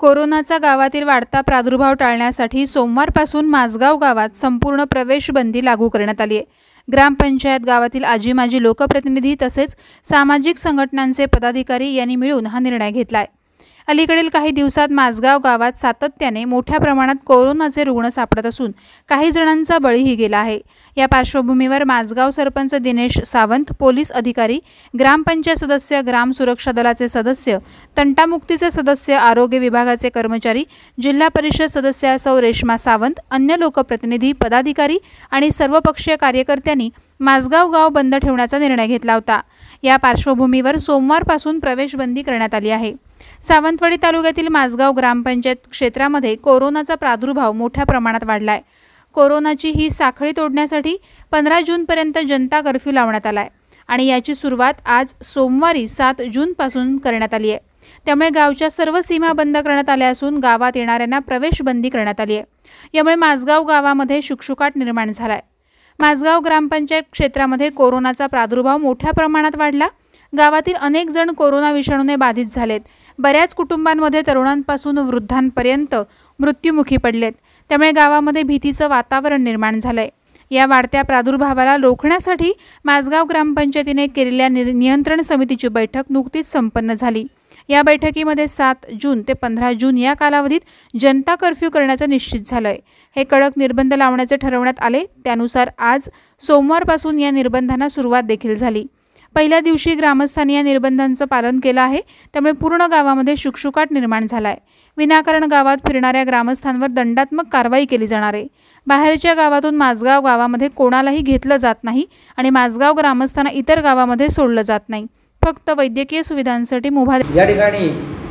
कोरोनाचा गावातील वाढता प्रादुर्भाव टाळण्यासाठी सोमवारपासून माझगाव गावात संपूर्ण प्रवेशबंदी लागू करण्यात आली आहे। ग्रामपंचायत, गावातील आजी माजी लोकप्रतिनिधी तसेच सामाजिक संघटनांचे पदाधिकारी यांनी मिळून हा निर्णय घेतला आहे। अलीकडील काही दिवसात माझगाव गावात सातत्याने मोठ्या प्रमाणात कोरोनाचे रुग्ण सापडत असून काही जणांचा बळीही गेला आहे। या पार्श्वभूमीवर माझगाव सरपंच दिनेश सावंत, पोलीस अधिकारी, ग्रामपंचायत सदस्य, ग्राम सुरक्षा दलाचे सदस्य, तंटामुक्तीचे सदस्य, आरोग्य विभागाचे कर्मचारी, जिल्हा परिषद सदस्य सौ रेश्मा सावंत, अन्य लोकप्रतिनिधी, पदाधिकारी आणि सर्वपक्षीय कार्यकर्त्यांनी माझगाव गाव बंद ठेवण्याचा निर्णय घेतला होता। या पार्श्वभूमीवर सोमवारपासून प्रवेशबंदी करण्यात आली आहे। सावंतवाडी तालुक्यातील माझगाव ग्रामपंचायत क्षेत्रामध्ये कोरोनाचा प्रादुर्भाव मोठ्या प्रमाणात वाढला आहे। कोरोनाची ही साखळी तोडण्यासाठी 15 जूनपर्यंत जनता कर्फ्यू लावण्यात आला आहे आणि याची सुरुवात आज सोमवारी 7 जूनपासून करण्यात आली आहे। त्यामुळे गावच्या सर्व सीमा बंद करण्यात आल्या असून गावात येणाऱ्यांना प्रवेशबंदी करण्यात आली आहे। यामुळे माझगाव गावामध्ये शुकशुकाट निर्माण झाला आहे। माझगाव ग्रामपंचायत क्षेत्रामध्ये कोरोनाचा प्रादुर्भाव मोठ्या प्रमाणात वाढला। गावातील अनेक जण कोरोना विषाणूने बाधित झालेत। बऱ्याच कुटुंबांमध्ये तरुणांपासून वृद्धांपर्यंत मृत्युमुखी पडलेत। त्यामुळे गावामध्ये भीतीचं वातावरण निर्माण झालंय। या वाढत्या प्रादुर्भावाला रोखण्यासाठी माझगाव ग्रामपंचायतीने केलेल्या नियंत्रण समितीची बैठक नुकतीच संपन्न झाली। या बैठकीमध्ये 7 जून ते 15 जून या कालावधीत जनता कर्फ्यू करण्याचं निश्चित झालंय। हे कडक निर्बंध लावण्याचे ठरवण्यात आले। त्यानुसार आज सोमवारपासून या निर्बंधांना सुरुवात देखील झाली। पहिल्या दिवशी ग्रामस्थांनी या निर्बंधांचं पालन केलं आहे। त्यामुळे पूर्ण गावामध्ये शुकशुकाट निर्माण झाला आहे। विनाकारण गावात फिरणाऱ्या ग्रामस्थांवर दंडात्मक कारवाई केली जाणार आहे। बाहेरच्या गावातून माझगाव गावामध्ये कोणालाही घेतलं जात नाही आणि माझगाव ग्रामस्थांना इतर गावामध्ये सोडलं जात नाही। फक्त वैद्यकीय सुविधांसाठी मुभा या ठिकाणी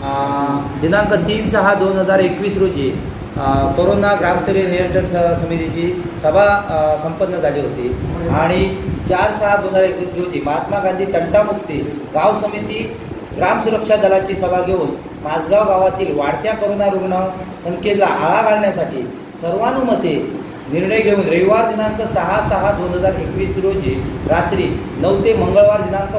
दिनांक 3/6/2021 रोजी कोरोना ग्रामस्तरीय नियंत्रण समितीची सभा संपन्न झाली होती आणि 4/6/2021 रोजी महात्मा गांधी तंटामुक्ती गाव समिती ग्राम सुरक्षा दलाची सभा घेऊन माझगाव गावातील वाढत्या कोरोना रुग्ण संख्येला आळा घालण्यासाठी सर्वानुमते निर्णय घेऊन रविवार दिनांक 6/6/2021 रोजी रात्री 9 ते मंगळवार दिनांक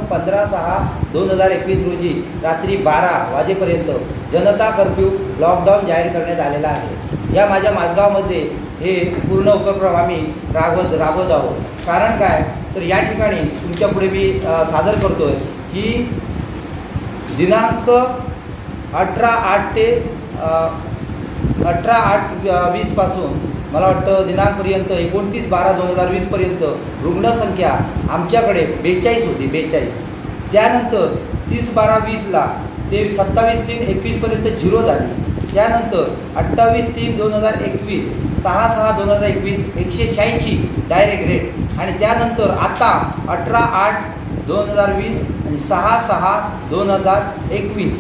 15/6/2021 रोजी रात्री 12 वाजेपर्यंत जनता कर्फ्यू लॉकडाऊन जाहीर करण्यात आलेला आहे। या माझ्या माझगावमध्ये हे पूर्ण उपक्रम आम्ही राबवत आहोत। कारण काय तर या ठिकाणी तुमच्या पुढे मी सादर करतोय की दिनांक 18/8 ते 18/8/20 पासून मला वाटतं दिनांकपर्यंत 29/12/2020 पर्यंत रुग्णसंख्या आमच्याकडे 42 होती। 42 त्यानंतर 30/12/20ला ते 27/3/21 पर्यंत 0 झाली। त्यानंतर 28/3/2021 6/6/2021 186 डायरेक्ट रेट आणि त्यानंतर आता 18/8/2020 आणि 6/6/2021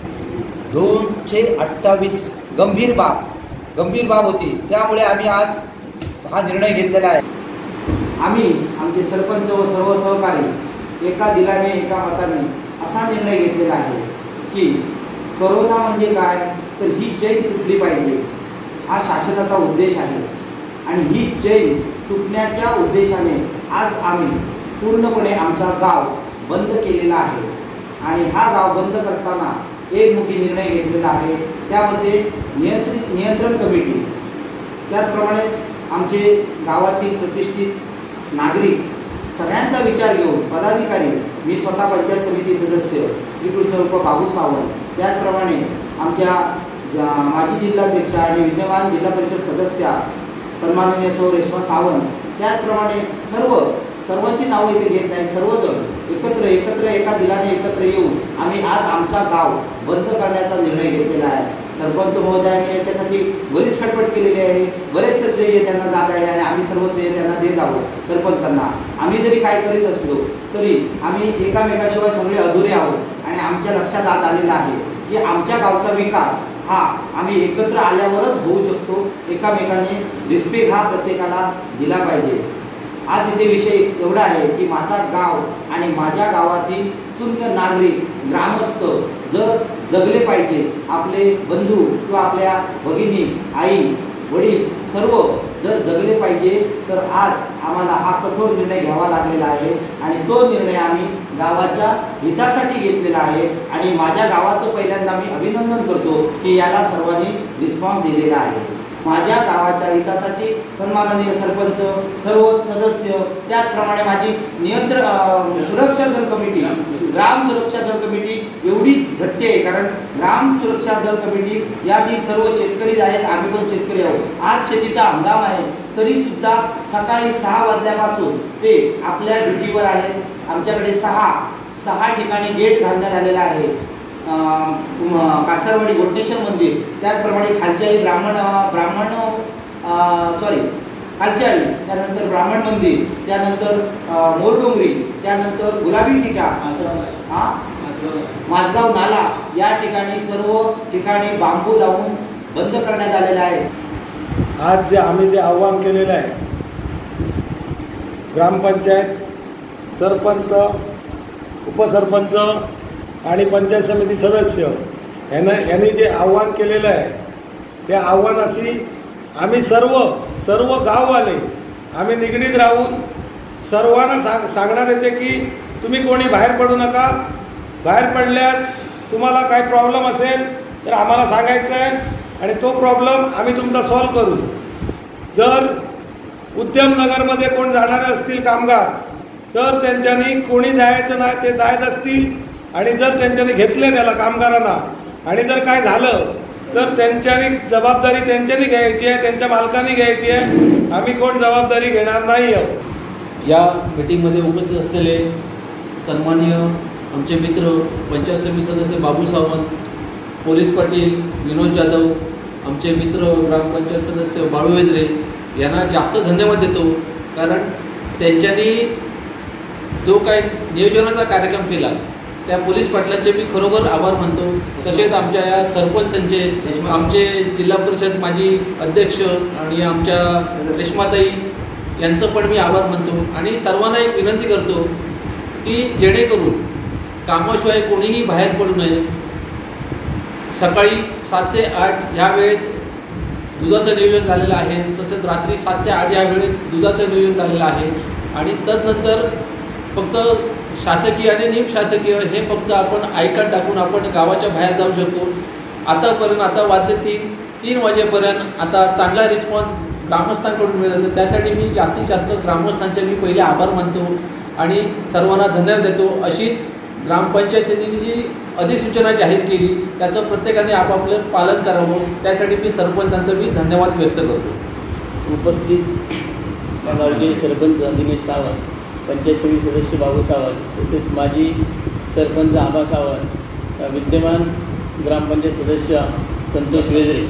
228 गंभीर बाब होती। त्यामुळे आम्ही आज हा निर्णय घेतलेला आहे। आम्ही आमचे सरपंच व सर्व सहकारी एका दिलाने एका मताने असा निर्णय घेतलेला आहे की कोरोना म्हणजे काय तर ही चैन तुटली पाहिजे, हा शासनाचा उद्देश आहे आणि ही चैन तुटण्याच्या उद्देशाने आज आम्ही पूर्णपणे आमचा गाव बंद केलेला आहे आणि हा गाव बंद करताना एकमुखी निर्णय घेतलेला आहे। त्यामध्ये नियंत्रण कमिटी, त्याचप्रमाणे आमचे गावातील प्रतिष्ठित नागरिक सगळ्यांचा विचार घेऊन पदाधिकारी, मी स्वतः पंचायत समिती सदस्य श्रीकृष्ण उर्फ बाबू सावंत, त्याचप्रमाणे आमच्या माजी जिल्हाध्यक्ष आणि विद्यमान जिल्हा परिषद सदस्या सन्माननीय सौ रेश्मा सावंत, त्याचप्रमाणे सर्वांची नावं इथे घेत नाही, सर्वजण एकत्र एका दिलाने एकत्र येऊन आम्ही आज आमचा गाव बंद करण्याचा निर्णय घेतलेला आहे। सरपंच महोदयांनी याच्यासाठी बरीच खटपट केलेली आहे। बरेचसे श्रेय त्यांना जात आहे आणि आम्ही सर्व श्रेय त्यांना देत आहोत सरपंचांना। आम्ही जरी काय करीत असलो तरी आम्ही एकामेकाशिवाय सगळे अधुरे आहोत आणि आमच्या लक्षात आज आलेलं आहे की आमच्या गावचा विकास हा आम्ही एकत्र आल्यावरच होऊ शकतो। एकामेकाने रिस्पेक्ट हा प्रत्येकाला दिला पाहिजे। आज इथे विषय एवढा आहे की माझा गाव आणि माझ्या गावातील शून्य नागरिक ग्रामस्थ जर जगले पाहिजे, आपले बंधू किंवा आपल्या भगिनी, आई, वडील सर्व जर जगले पाहिजे तर आज आम्हाला हा कठोर निर्णय घ्यावा लागलेला आहे आणि तो निर्णय आम्ही गावाच्या हितासाठी घेतलेला आहे आणि माझ्या गावाचं पहिल्यांदा मी अभिनंदन करतो की याला सर्वांनी रिस्पॉन्स दिलेला आहे। माझ्या गावाच्या हितासाठी सन्माननीय सरपंच, सर्व सदस्य, त्याचप्रमाणे माझी सुरक्षा दल कमिटी, ग्राम सुरक्षा दल कमिटी एवढी झटते आहे, कारण ग्राम सुरक्षा दल कमिटी यातील सर्व शेतकरी आहेत, आम्ही पण शेतकरी आहोत। आज शेतीचा हंगाम आहे तरी सुद्धा सकाळी 6 वाजल्यापासून ते आपल्या ड्युटीवर आहेत। आमच्याकडे सहा ठिकाणी गेट घालण्यात आलेला आहे। कासारवाडी घोटनेश्वर मंदिर, त्याचप्रमाणे खालच्याळी खालच्याळी, त्यानंतर ब्राह्मण मंदिर, त्यानंतर मोरडोंगरी, त्यानंतर गुलाबी टिटा, माझगाव नाला, या ठिकाणी सर्व ठिकाणी बांबू लावून बंद करण्यात आलेला आहे। आज आम्ही जे आव्हान केलेलं आहे, ग्रामपंचायत, सरपंच, उपसरपंच आणि पंचायत समिती सदस्य यांनी जे आव्हान केलेलं आहे, ते आव्हानाशी आम्ही सर्व गाववाले आम्ही निगडीत राहून सर्वांना सांगणार येते की तुम्ही कोणी बाहेर पडू नका। बाहेर पडल्यास तुम्हाला काही प्रॉब्लेम असेल तर आम्हाला सांगायचं आहे आणि तो प्रॉब्लेम आम्ही तुमचा सॉल्व करू। जर उद्यमनगरमध्ये कोण जाणारे असतील कामगार तर त्यांच्यानी कोणी जायचं नाही, ते जायचं असतील आणि जर त्यांच्यानी घेतले त्याला कामगारांना आणि जर काय झालं तर त्यांच्यानी जबाबदारी त्यांच्यानी घ्यायची आहे, त्यांच्या मालकांनी घ्यायची आहे। आम्ही कोण जबाबदारी घेणार नाही आहोत। या मीटिंगमध्ये उपस्थित असलेले सन्माननीय आमचे मित्र पंचायत समिती सदस्य बाबू सावंत, पोलीस पाटील विनोद जाधव, आमचे मित्र ग्रामपंचायत सदस्य बाळू वेद्रे यांना जास्त धन्यवाद देतो, कारण त्यांच्यानी जो काही नियोजनाचा कार्यक्रम केला त्या पोलीस पाटलांचे मी खरोखर आभार मानतो। तसेच आमच्या या सरपंचांचे, आमचे जिल्हा परिषद माजी अध्यक्ष आणि आमच्या रेश्माताई यांचं पण मी आभार मानतो आणि सर्वांना एक विनंती करतो की जेणेकरून कामाशिवाय कोणीही बाहेर पडू नये। सकाळी 7 ते 8 ह्या वेळेत दुधाचं नियोजन झालेलं आहे, तसंच रात्री 7 ते 8 या वेळेत दुधाचं नियोजन झालेलं आहे आणि तदनंतर फक्त शासकीय आणि निमशासकीय हे फक्त आपण आयकार्ड टाकून आपण गावाच्या बाहेर जाऊ शकतो। आतापर्यंत आता वाजले 3 वाजेपर्यंत आता चांगला रिस्पॉन्स ग्रामस्थांकडून मिळत होता, त्यासाठी मी जास्तीत जास्त ग्रामस्थांचे मी पहिले आभार मानतो आणि सर्वांना धन्यवाद देतो। अशीच ग्रामपंचायतींनी जी अधिसूचना जाहीर केली त्याचं प्रत्येकाने आपापलं पालन करावं, त्यासाठी मी सरपंचांचं मी धन्यवाद व्यक्त करतो। उपस्थित गावचे सरपंच दिनेश सावंत, पंचायत समिती सदस्य बाबू सावंत, तसेच माजी सरपंच आबा सावंत, विद्यमान ग्रामपंचायत सदस्य संतोष वेद्रे,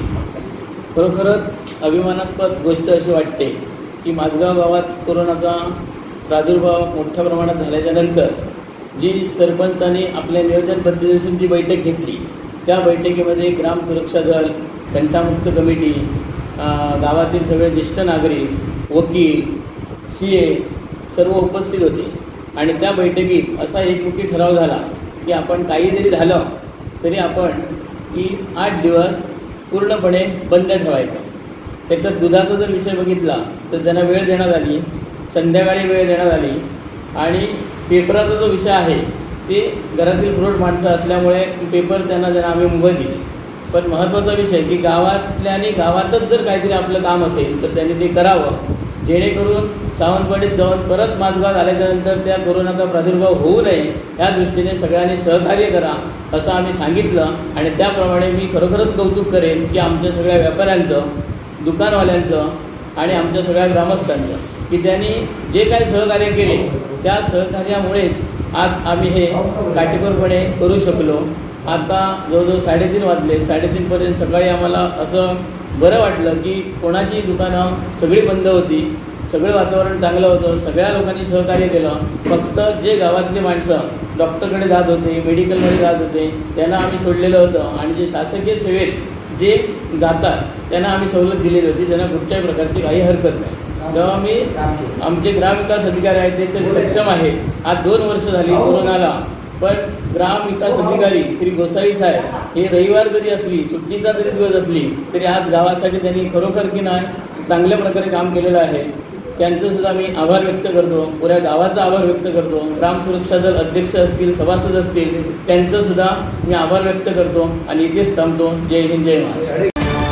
खरोखरच अभिमानास्पद गोष्ट अशी वाटते की माझगाव गावात कोरोनाचा प्रादुर्भाव मोठ्या प्रमाणात झाल्याच्या नंतर जी सरपंचांनी आपल्या नियोजनबद्धतेतून जी बैठक घेतली, त्या बैठकीमध्ये ग्राम सुरक्षा दल, तंटामुक्त कमिटी, गावातील सगळे ज्येष्ठ नागरिक, वकील, CA सर्व उपस्थित होते आणि त्या बैठकीत असा एकमुखी ठराव झाला की आपण काही जरी झालं तरी आपण की 8 दिवस पूर्णपणे बंद ठेवायचं। त्याच्यात दुधाचा जर विषय बघितला तर त्यांना वेळ देण्यात आली, संध्याकाळी वेळ देण्यात आली आणि पेपराचा जो विषय आहे ते घरातील प्रौढ माणसं असल्यामुळे पेपर त्यांना आम्ही मुभा दिली। पण महत्त्वाचा विषय की गावातल्या आणि गावातच जर काहीतरी आपलं काम असेल तर त्यांनी ते करावं, जेणेकरून सावंतवाडीत जाऊन परत माझगाव आल्याच्यानंतर त्या कोरोनाचा प्रादुर्भाव होऊ नये या दृष्टीने सगळ्यांनी सहकार्य करा असं आम्ही सांगितलं आणि त्याप्रमाणे मी खरोखरच कौतुक करेन की आमच्या सगळ्या व्यापाऱ्यांचं, दुकानवाल्यांचं आणि आमच्या सगळ्या ग्रामस्थांचं की त्यांनी जे काही सहकार्य केले त्या सहकार्यामुळेच आज आम्ही हे काटेकोरपणे करू शकलो। आता जवळजवळ 3:30 वाजले, 3:30पर्यंत सकाळी आम्हाला असं बरं वाटलं की कोणाची दुकानं सगळी बंद होती, सगळं वातावरण चांगलं होतं, सगळ्या लोकांनी सहकार्य केलं। फक्त जे गावातली माणसं डॉक्टरकडे जात होते, मेडिकलमध्ये जात होते त्यांना आम्ही सोडलेलं होतं आणि जे शासकीय सेवेत जे जातात त्यांना आम्ही सवलत दिलेली होती, त्यांना कुठच्याही प्रकारची काही हरकत नाही। तेव्हा मी आमचे ग्रामविकास अधिकारी आहेत ते सक्षम आहे। आज 2 वर्ष झाली कोरोनाला, पण ग्रामविकास अधिकारी श्री गोसावी साहेब हे रविवार जरी असली, सुट्टीचा जरी दिवस असली तरी आज गावासाठी त्यांनी खरोखर की नाही चांगल्या प्रकारे काम केलेलं आहे। त्यांचं सुद्धा मी आभार व्यक्त करतो, पुऱ्या गावाचा आभार व्यक्त करतो. ग्राम सुरक्षा दल अध्यक्ष असतील, सभासद असतील, त्यांचं सुद्धा मी आभार व्यक्त करतो आणि इथेच थांबतो. जय हिंद, जय महाराष्ट्र.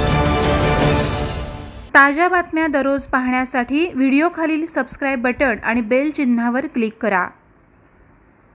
ताज्या बातम्या दररोज पाहण्यासाठी व्हिडिओ खालील सबस्क्राईब बटण आणि बेल चिन्हावर क्लिक करा.